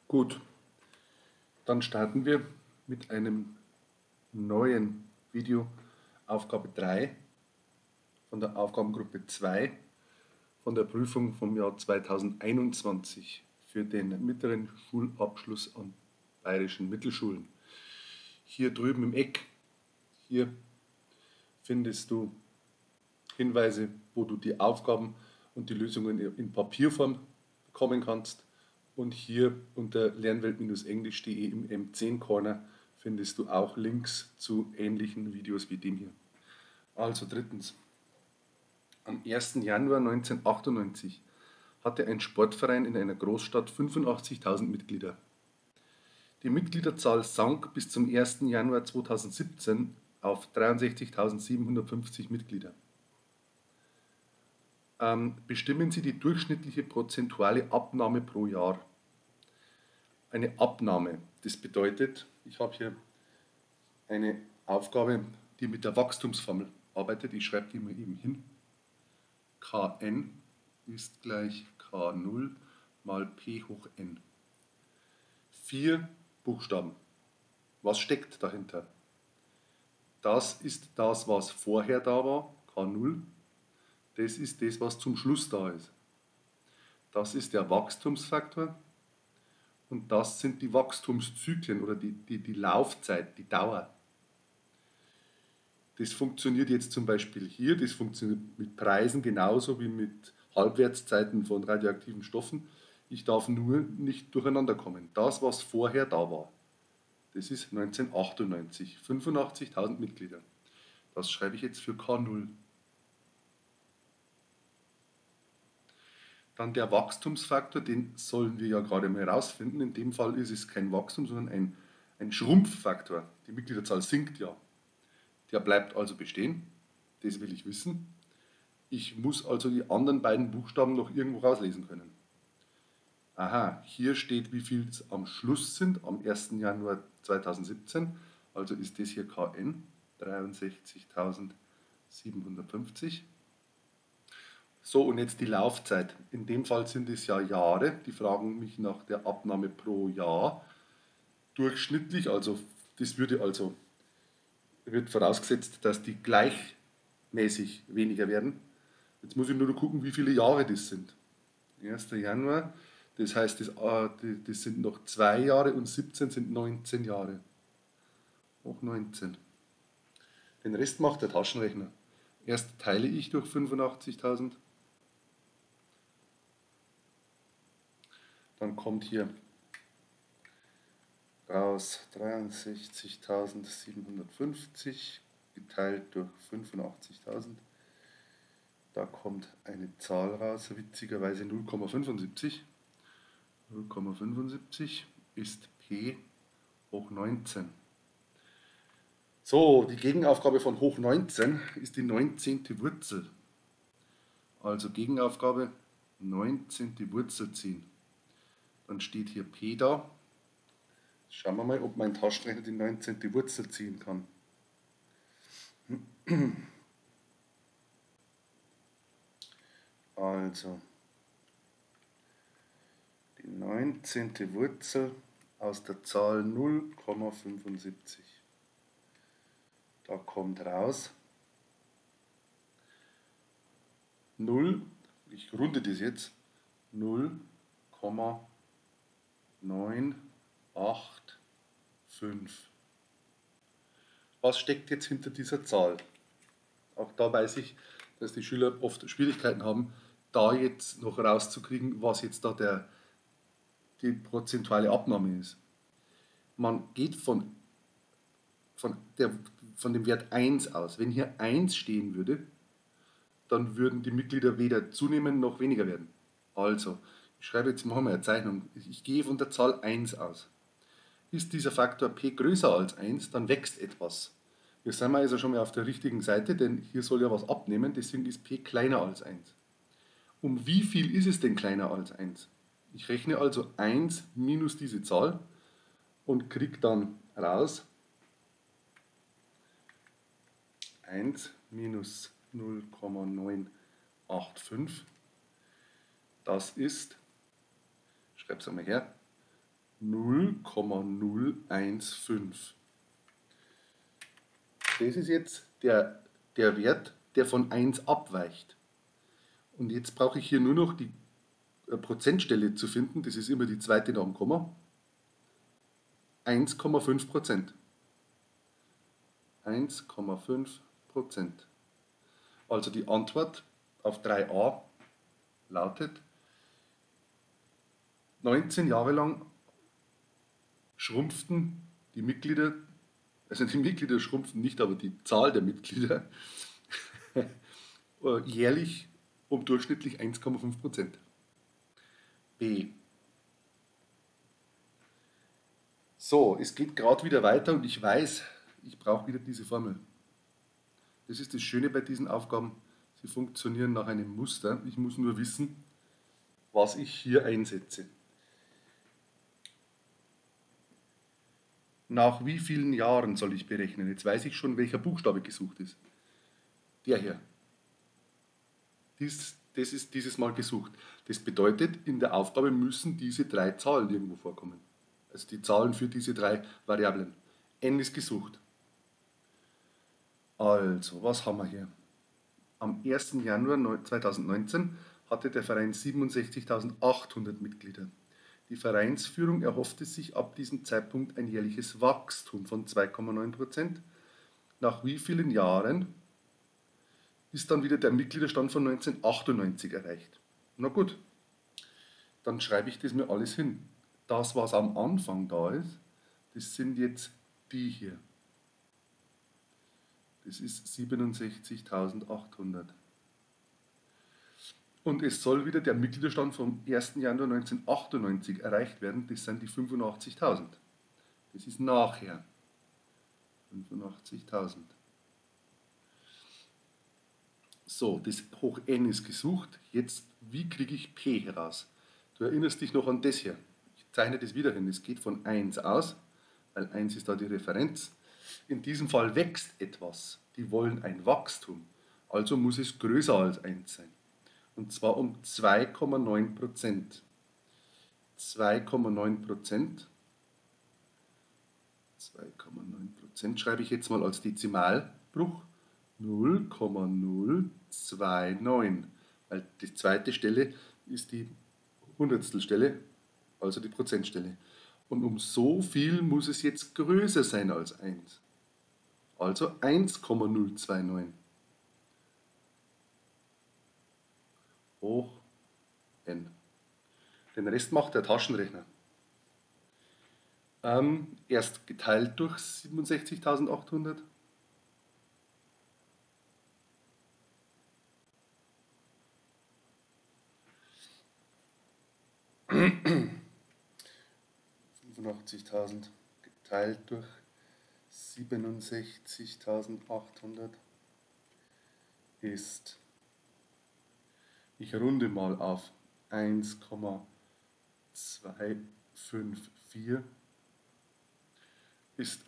Gut, dann starten wir mit einem neuen Video, Aufgabe 3 von der Aufgabengruppe 2 von der Prüfung vom Jahr 2021 für den mittleren Schulabschluss an bayerischen Mittelschulen. Hier drüben im Eck, hier findest du Hinweise, wo du die Aufgaben und die Lösungen in Papierform bekommen kannst. Und hier unter lernwelt-englisch.de im M10-Corner findest du auch Links zu ähnlichen Videos wie dem hier. Also drittens. Am 1. Januar 1998 hatte ein Sportverein in einer Großstadt 85.000 Mitglieder. Die Mitgliederzahl sank bis zum 1. Januar 2017 auf 63.750 Mitglieder. Bestimmen Sie die durchschnittliche prozentuale Abnahme pro Jahr. Eine Abnahme, das bedeutet, ich habe hier eine Aufgabe, die mit der Wachstumsformel arbeitet. Ich schreibe die mal eben hin. Kn ist gleich K0 mal P hoch n. 4 Buchstaben. Was steckt dahinter? Das ist das, was vorher da war, K0. Das ist das, was zum Schluss da ist. Das ist der Wachstumsfaktor und das sind die Wachstumszyklen oder die Laufzeit, die Dauer. Das funktioniert jetzt zum Beispiel hier, das funktioniert mit Preisen genauso wie mit Halbwertszeiten von radioaktiven Stoffen. Ich darf nur nicht durcheinander kommen. Das, was vorher da war, das ist 1998, 85.000 Mitglieder. Das schreibe ich jetzt für K0. Dann der Wachstumsfaktor, den sollen wir ja gerade mal herausfinden. In dem Fall ist es kein Wachstum, sondern ein Schrumpffaktor. Die Mitgliederzahl sinkt ja. Der bleibt also bestehen. Das will ich wissen. Ich muss also die anderen beiden Buchstaben noch irgendwo rauslesen können. Aha, hier steht, wie viel es am Schluss sind, am 1. Januar 2017. Also ist das hier Kn, 63.750. So, und jetzt die Laufzeit. In dem Fall sind es ja Jahre. Die fragen mich nach der Abnahme pro Jahr. Durchschnittlich, also das wird vorausgesetzt, dass die gleichmäßig weniger werden. Jetzt muss ich nur gucken, wie viele Jahre das sind. 1. Januar, das heißt, das sind noch 2 Jahre und 17 sind 19 Jahre. Auch 19. Den Rest macht der Taschenrechner. Erst teile ich durch 85.000. Dann kommt hier raus 63.750 geteilt durch 85.000. Da kommt eine Zahl raus, witzigerweise 0,75. 0,75 ist P hoch 19. So, die Gegenaufgabe von hoch 19 ist die 19. Wurzel. Also Gegenaufgabe 19. Wurzel ziehen. Dann steht hier P da. Schauen wir mal, ob mein Taschenrechner die 19. Wurzel ziehen kann. Also, die 19. Wurzel aus der Zahl 0,75. Da kommt raus 0, ich runde das jetzt, 0,985. Was steckt jetzt hinter dieser Zahl? Auch da weiß ich, dass die Schüler oft Schwierigkeiten haben, da jetzt noch rauszukriegen, was jetzt da die prozentuale Abnahme ist. Man geht von dem Wert 1 aus. Wenn hier 1 stehen würde, dann würden die Mitglieder weder zunehmen noch weniger werden. Also, ich schreibe jetzt, machen wir eine Zeichnung. Ich gehe von der Zahl 1 aus. Ist dieser Faktor p größer als 1, dann wächst etwas. Hier sind wir also schon mal auf der richtigen Seite, denn hier soll ja was abnehmen, deswegen ist p kleiner als 1. Um wie viel ist es denn kleiner als 1? Ich rechne also 1 minus diese Zahl und kriege dann raus 1 minus 0,985. Das ist, ich schreibe es einmal her, 0,015. Das ist jetzt der Wert, der von 1 abweicht. Und jetzt brauche ich hier nur noch die Prozentstelle zu finden, das ist immer die zweite nach dem Komma. 1,5%. 1,5%. Also die Antwort auf 3a lautet: 19 Jahre lang schrumpften die Mitglieder, also die Mitglieder schrumpften nicht, aber die Zahl der Mitglieder jährlich um durchschnittlich 1,5%. B. So, es geht gerade wieder weiter und ich weiß, ich brauche wieder diese Formel. Das ist das Schöne bei diesen Aufgaben, sie funktionieren nach einem Muster. Ich muss nur wissen, was ich hier einsetze. Nach wie vielen Jahren soll ich berechnen? Jetzt weiß ich schon, welcher Buchstabe gesucht ist. Der hier. Das ist dieses Mal gesucht. Das bedeutet, in der Aufgabe müssen diese drei Zahlen irgendwo vorkommen. Also die Zahlen für diese drei Variablen. N ist gesucht. Also, was haben wir hier? Am 1. Januar 2019 hatte der Verein 67.800 Mitglieder. Die Vereinsführung erhoffte sich ab diesem Zeitpunkt ein jährliches Wachstum von 2,9%. Nach wie vielen Jahren ist dann wieder der Mitgliederstand von 1998 erreicht? Na gut, dann schreibe ich das mir alles hin. Das, was am Anfang da ist, das sind jetzt die hier. Das ist 67.800. Und es soll wieder der Mitgliederstand vom 1. Januar 1998 erreicht werden. Das sind die 85.000. Das ist nachher. 85.000. So, das hoch n ist gesucht. Jetzt, wie kriege ich p heraus? Du erinnerst dich noch an das hier. Ich zeichne das wieder hin. Es geht von 1 aus, weil 1 ist da die Referenz. In diesem Fall wächst etwas. Die wollen ein Wachstum. Also muss es größer als 1 sein. Und zwar um 2,9%. 2,9%. 2,9% schreibe ich jetzt mal als Dezimalbruch. 0,029. Weil die zweite Stelle ist die Hundertstelstelle, also die Prozentstelle. Und um so viel muss es jetzt größer sein als 1. Also 1,029 hoch n. Den Rest macht der Taschenrechner. Erst geteilt durch 67.800. Geteilt durch 67.800 ist, ich runde mal auf 1,254, ist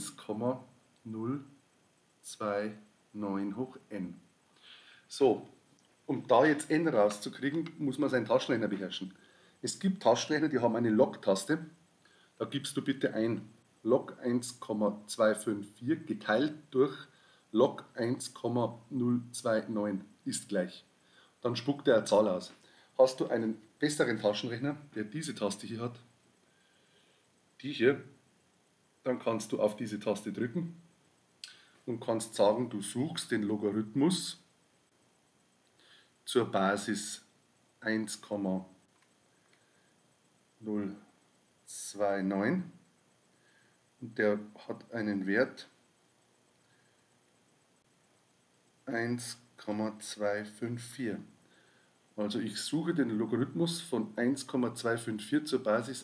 1,029 hoch n. So, um da jetzt n rauszukriegen, muss man seinen Taschenrechner beherrschen. Es gibt Taschenrechner, die haben eine Log-Taste. Da gibst du bitte ein log 1,254 geteilt durch log 1,029 ist gleich. Dann spuckt er eine Zahl aus. Hast du einen besseren Taschenrechner, der diese Taste hier hat, die hier, dann kannst du auf diese Taste drücken und kannst sagen, du suchst den Logarithmus zur Basis 1,029 und der hat einen Wert 1,254. Also ich suche den Logarithmus von 1,254 zur Basis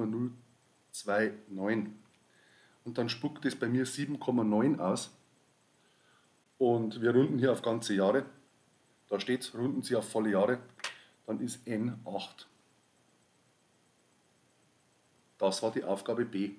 1,029 und dann spuckt es bei mir 7,9 aus und wir runden hier auf ganze Jahre. Da steht es, runden Sie auf volle Jahre, dann ist n 8. Das war die Aufgabe B.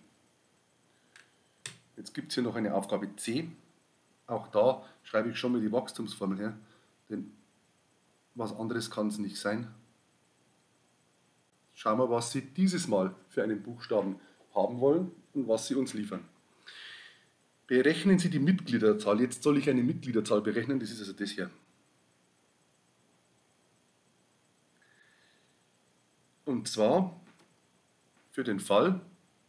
Jetzt gibt es hier noch eine Aufgabe C. Auch da schreibe ich schon mal die Wachstumsformel her, denn was anderes kann es nicht sein. schauen wir, was Sie dieses Mal für einen Buchstaben haben wollen und was Sie uns liefern. Berechnen Sie die Mitgliederzahl. Jetzt soll ich eine Mitgliederzahl berechnen, das ist also das hier. Und zwar für den Fall,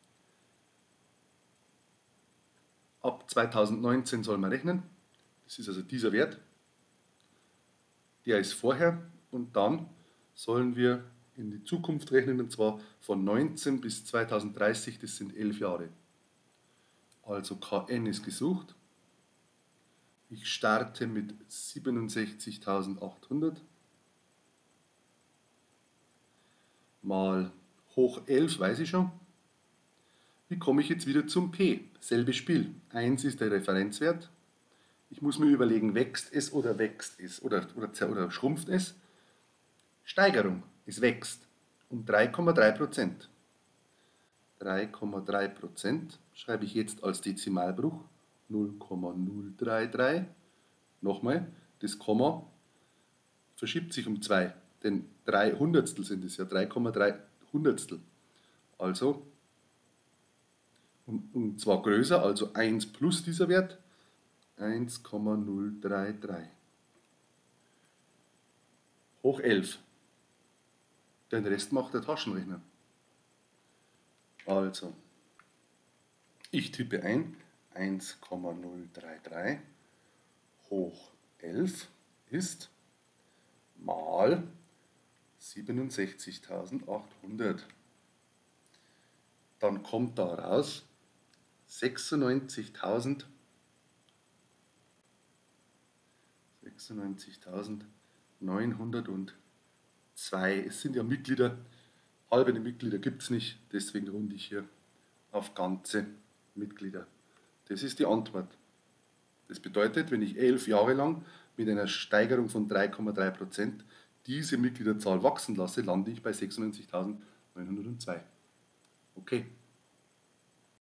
ab 2019 soll man rechnen. Das ist also dieser Wert. Der ist vorher und dann sollen wir in die Zukunft rechnen, und zwar von 19 bis 2030, das sind 11 Jahre. Also Kn ist gesucht. Ich starte mit 67.800 mal hoch 11, weiß ich schon. Wie komme ich jetzt wieder zum P? Selbes Spiel. 1 ist der Referenzwert. Ich muss mir überlegen, wächst es oder schrumpft es? Steigerung, es wächst um 3,3%. 3,3% schreibe ich jetzt als Dezimalbruch 0,033. Nochmal, das Komma verschiebt sich um 2, denn 3 Hundertstel sind es ja, 3,3 Hundertstel. Also, und zwar größer, also 1 plus dieser Wert, 1,033. Hoch 11. Den Rest macht der Taschenrechner. Also, ich tippe ein 1,033 hoch 11 ist mal 67.800. Dann kommt da raus 96.902. Es sind ja Mitglieder, halbe Mitglieder gibt es nicht, deswegen runde ich hier auf ganze Mitglieder. Das ist die Antwort. Das bedeutet, wenn ich 11 Jahre lang mit einer Steigerung von 3,3% diese Mitgliederzahl wachsen lasse, lande ich bei 96.902. Okay.